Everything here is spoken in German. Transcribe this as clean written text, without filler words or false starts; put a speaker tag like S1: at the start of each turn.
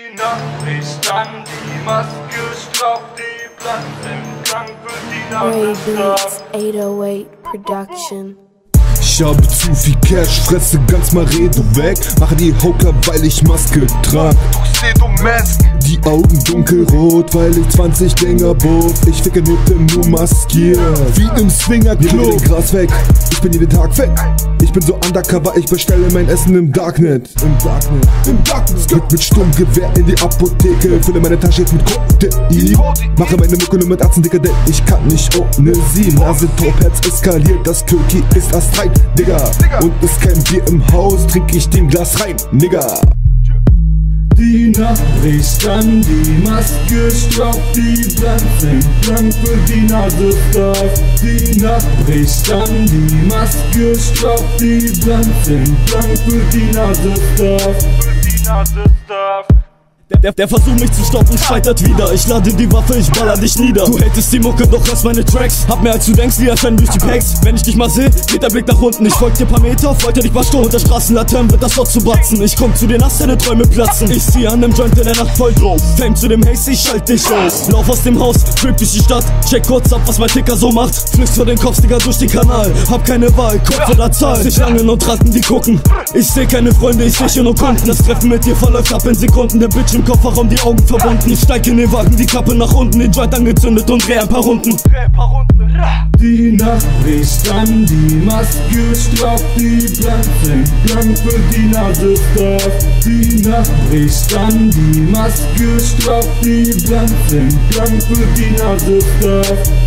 S1: Die Nacht bricht an, die Maske straubt, die Platz im Klang für die Nacht.
S2: Ray Beats, 808 Production.
S3: Ich habe zu viel Cash, fresse ganz Maredo weg. Mache die Hoker, weil ich Maske trag. Die Augen dunkelrot, weil ich 20 Dinger buff. Ich ficke nur maskiert, wie im Swingerclub. Mir geht den Gras weg, ich bin jeden Tag weg. Ich bin so undercover, ich bestelle mein Essen im Darknet. Im Darknet. Mit Sturmgewehr in die Apotheke. Fülle meine Tasche jetzt mit Kodein. Mache meine Mucke nur mit Arzen, Digga, denn ich kann nicht ohne sie. Nase taub, Herz eskaliert, das Köki ist astrein, Digga. Und ist kein Bier im Haus, trink ich den Glas rein, Nigga.
S4: Die Nacht bricht an, die Maske straubt, die Pflanzen blank für die Nase darf. Die Nacht bricht an, die Maske straubt, die Pflanzen blank für die Nase darf. Der Versuch mich zu stoppen scheitert wieder. Ich lade die Waffe, ich baller dich nieder. Du hatest die Mucke, doch lass meine Tracks. Hab mehr als du denkst, Lieder scheinen durch die Packs. Wenn ich dich mal seh, geht der Blick nach unten. Ich folg dir paar Meter, folter dich paar Stunden. Unter Straßenlaternen wird das Wort zu batzen. Ich komm zu dir, lass deine Träume platzen. Ich zieh an dem Joint in der Nacht voll drauf. Fame zu dem Haze, ich schalt dich aus. Lauf aus dem Haus, trip durch die Stadt. Check kurz ab, was mein Ticker so macht. Flüchst vor den Kopf, Digga, durch den Kanal. Hab keine Wahl, Kopf oder Zahl. Sich langen und Ratten, die gucken. Ich seh keine Freunde, ich seh nur Kunden. Das Treffen mit dir verläuft ab in Sekunden. Der Bitch im Kofferraum, die Augen verbunden. Ich steig in den Wagen, die Kappe nach unten, den Joint angezündet und dreh ein paar Runden. Die Nacht bricht an, die Maske straubt, die Pflanzen blank für die Nase darf. Die Nacht bricht an, die Maske straubt, die Pflanzen blank für die Nase darf.